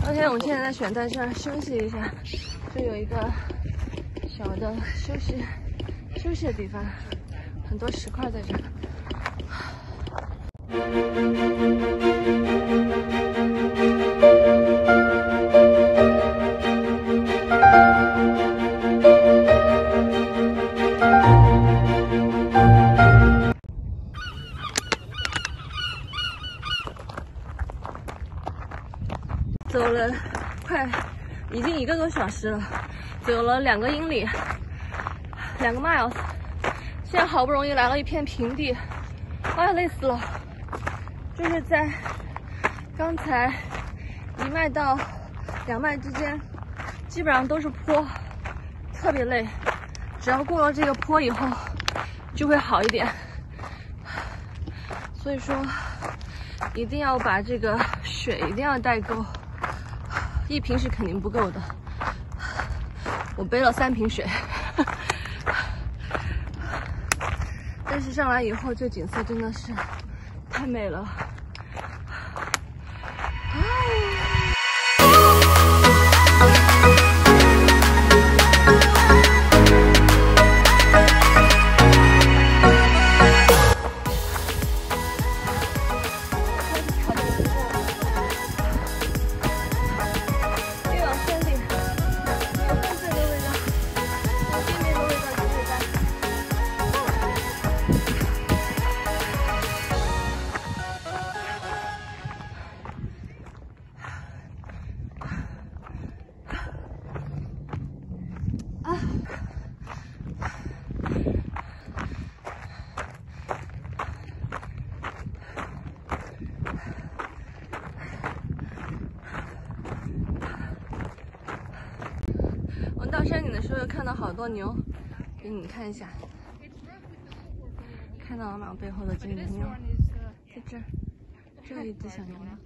OK， 我们现在选在这儿休息一下，这有一个小的休息的地方，很多石块在这儿。走了已经1个多小时了，走了2个英里，2个 miles。现在好不容易来了一片平地，哎呀，累死了！就是在刚才1迈到2迈之间，基本上都是坡，特别累。只要过了这个坡以后，就会好一点。所以说，一定要把这个水一定要带够。1瓶是肯定不够的，我背了3瓶水，但是上来以后这景色真的是太美了。我到山顶的时候又看到好多牛，给你们看一下，看到了吗？背后的这个牛，在这儿，这有一只小牛呢。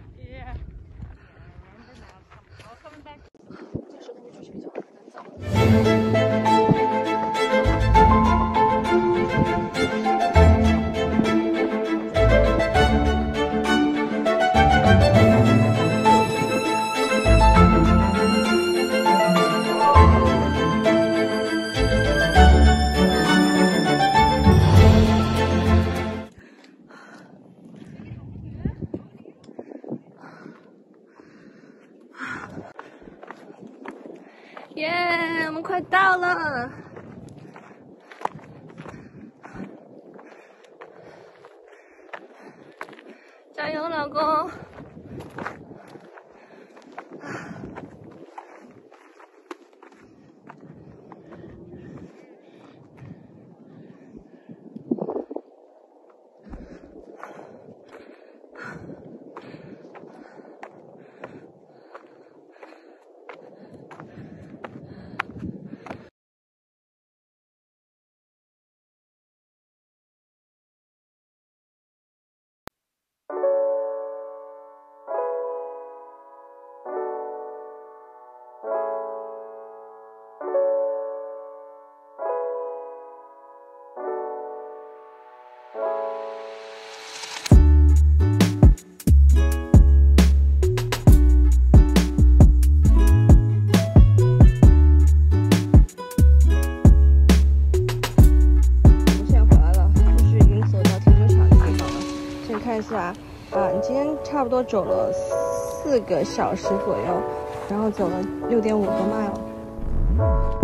这个时候感觉出去比较难走。耶，我们快到了！加油，老公！看一下你今天差不多走了4个小时左右，然后走了6.5个 mile。